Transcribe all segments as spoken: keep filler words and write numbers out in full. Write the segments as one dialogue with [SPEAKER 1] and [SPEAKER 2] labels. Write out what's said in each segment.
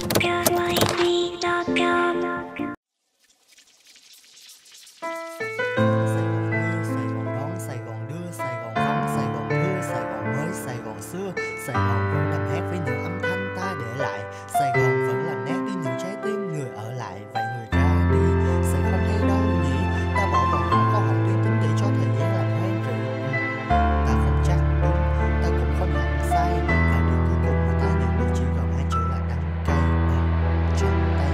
[SPEAKER 1] KaWaiiBi chấm com.
[SPEAKER 2] Sài Gòn đón, Sài Gòn đưa, Sài Gòn vắng, Sài Gòn thưa, Sài Gòn mới, Sài Gòn xưa. Sài Gòn vẫn nằm hát với những âm thanh ta để lại. Sài Gòn vẫn làm nét đi những trái tim người ở lại. Vậy người ra đi sẽ không thấy đâu nhỉ? Ta bỏ vào ngõ câu hỏi tuyến tính để cho thời gian làm hoang rỉ. Ừ. Ta không chắc đúng, ta cũng không hẳn sai. Và điều cuối cùng mà ta nhận được chỉ còn hai chữ là đắng cay ở trong tay.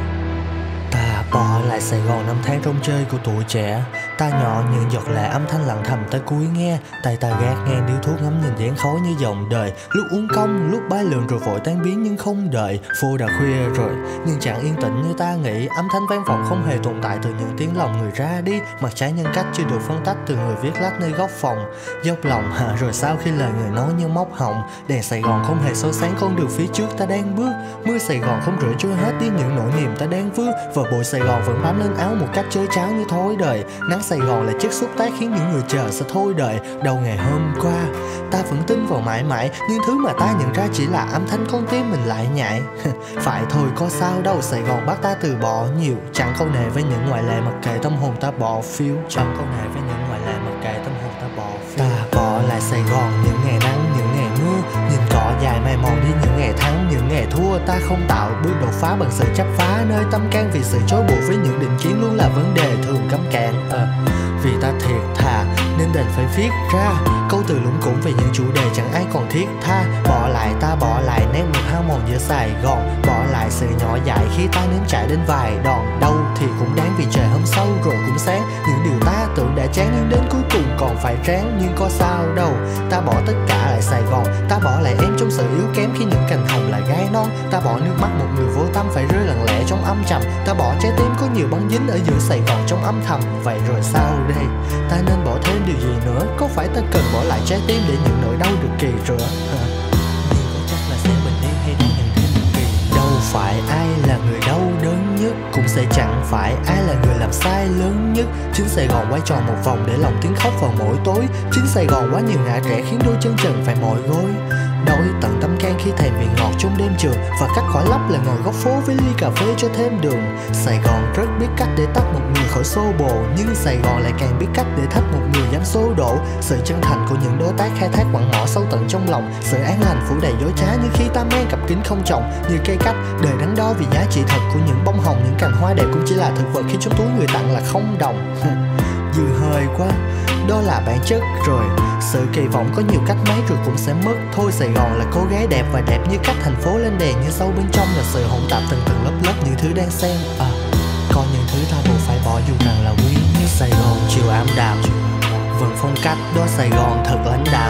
[SPEAKER 2] Ta bỏ lại Sài Gòn năm tháng rong chơi của tuổi trẻ. Ta nhỏ những giọt lệ âm thanh lặng thầm ta cúi nghe. Tay ta gác ngang điếu thuốc ngắm nhìn dáng khói như dòng đời. Lúc uống công, lúc bay lượn rồi vội tan biến nhưng không đợi. Phố đã khuya rồi nhưng chẳng yên tĩnh như ta nghĩ. Âm thanh vang vọng không hề tồn tại từ những tiếng lòng người ra đi. Mặt trái nhân cách chưa được phân tách từ người viết lách nơi góc phòng. Dốc lòng hả rồi sao khi lời người nói như móc họng. Đèn Sài Gòn không hề soi sáng con đường phía trước ta đang bước. Mưa Sài Gòn không rửa trôi hết đi những nỗi niềm ta đang vương. Và bụi Sài Gòn vẫn bám lên áo một cách chới cháo như thói đời. Nắng Sài Gòn là chất xúc tác khiến những người chờ sẽ thôi đợi. Đầu ngày hôm qua ta vẫn tin vào mãi mãi, nhưng thứ mà ta nhận ra chỉ là âm thanh con tim mình lại nhại. Phải thôi có sao đâu, Sài Gòn bắt ta từ bỏ nhiều. Chẳng câu nệ với những ngoại lệ mặc kệ tâm hồn ta bỏ phiếu. Chẳng câu nệ với những ngoại lệ mặc kệ tâm hồn ta bỏ phiếu. Ta bỏ lại Sài Gòn những ngày nắng, những ngày mưa. Nhìn cỏ dài mây mòn đi những ngày thắng, những ngày thua. Ta không tạo bước đột phá bằng sự chấp phá nơi tâm can, vì sự chối buộc với những định kiến luôn là vấn đề thường cấm cản. ờ. Vì ta thiệt thà nên đành phải viết ra câu từ lũng củng về những chủ đề chẳng ai còn thiết tha. Bỏ lại ta bỏ lại nét mực hao mòn giữa Sài Gòn. Bỏ lại sự nhỏ dại khi ta nếm trải đến vài đòn. Đâu thì cũng đáng vì trời hôm sau rồi cũng sáng. Những điều ta tưởng đã chán nhưng đến cuối cùng còn phải ráng. Nhưng có sao đâu, ta bỏ tất cả lại Sài Gòn. Ta bỏ lại em trong sự yếu kém khi những cành hồng lại gai non. Ta bỏ nước mắt một người vô tâm phải rơi lặng lẽ trong âm trầm. Ta bỏ trái tim có nhiều băng dính ở giữa Sài Gòn trong âm thầm. Vậy rồi sao đây? Ta nên bỏ thêm điều gì nữa? Có phải ta cần bỏ lại trái tim để những nỗi đau được kỳ rửa? Nhưng có chắc là sẽ bình yên hay đang nhận thêm một kỳ. Đâu phải ai là người đau đớn nhất, cũng sẽ chẳng phải ai là người làm sai lớn nhất. Chính Sài Gòn quay tròn một vòng để lòng tiếng khóc vào mỗi tối. Chính Sài Gòn quá nhiều ngã rẽ khiến đôi chân trần phải mỏi gối. Đói tận tâm can khi thèm vị ngọt trong đêm trường. Và cách khỏi lấp là ngồi góc phố với ly cà phê cho thêm đường. Sài Gòn rất biết cách để tách một người khỏi xô bồ, nhưng Sài Gòn lại càng biết cách để thách một người dám xô đổ. Sự chân thành của những đối tác khai thác quặng mỏ sâu tận trong lòng. Sự an lành phủ đầy dối trá như khi ta mang cặp kính không trồng. Như cây cách đời đắn đo vì giá trị thật của những bông hồng. Những cành hoa đẹp cũng chỉ là thực vật khi trong túi người tặng là không đồng. Dư hơi quá, đó là bản chất rồi. Sự kỳ vọng có nhiều cách mấy rồi cũng sẽ mất. Thôi Sài Gòn là cô gái đẹp và đẹp như cách thành phố lên đèn. Như sâu bên trong là sự hỗn tạp từng từng lớp lớp những thứ đang xen. à, Có những thứ ta buộc phải bỏ dù rằng là quý như Sài Gòn chiều ảm đạm. Vẫn phong cách đó Sài Gòn thật lãnh đạm.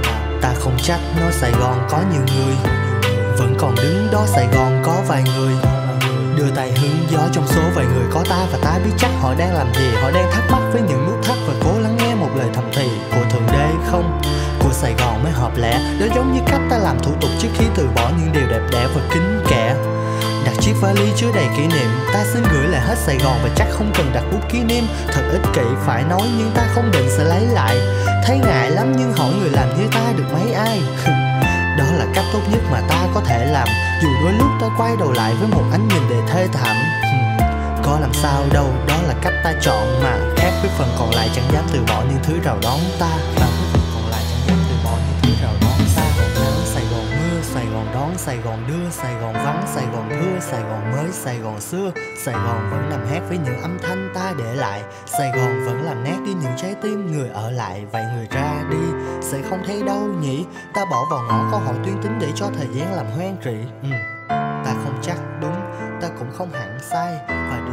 [SPEAKER 2] Ta không trách nói Sài Gòn có nhiều người vẫn còn đứng đó Sài Gòn có vài người đưa tay hứng gió trong số vài người có ta. Và ta biết chắc họ đang làm gì. Họ đang thắc mắc với những nút thắt và cố lắng nghe một lời thầm thì của Thượng Đế không? Của Sài Gòn mới hợp lẽ. Đó giống như cách ta làm thủ tục trước khi từ bỏ những điều đẹp đẽ và kính kẽ. Đặt chiếc vali chứa đầy kỷ niệm. Ta xin gửi lại hết Sài Gòn và chắc không cần đặt bút kỷ niệm. Thật ích kỷ phải nói nhưng ta không định sẽ lấy lại. Thấy ngại lắm nhưng hỏi người làm như ta được mấy ai. Đó là cách tốt nhất mà ta có thể làm. Dù đôi lúc ta quay đầu lại với một ánh nhìn đầy thê thảm. Có làm sao đâu, đó là cách ta chọn mà. Khác với phần còn lại chẳng dám từ bỏ những thứ rào đón ta. Khác với phần còn lại chẳng dám từ bỏ những thứ rào đón ta. Nắng Sài Gòn mưa, Sài Gòn đón, Sài Gòn đưa, Sài Gòn vắng, Sài Gòn thưa, Sài Gòn mới, Sài Gòn xưa. Sài Gòn vẫn nằm hát với những âm thanh ta để lại. Sài Gòn vẫn làm nét đi những trái tim người ở lại. Vậy người ra đi sẽ không thấy đâu nhỉ? Ta bỏ vào ngõ câu hỏi tuyến tính để cho thời gian làm hoang rỉ. ừ. Ta không chắc đúng, ta cũng không hẳn sai. Và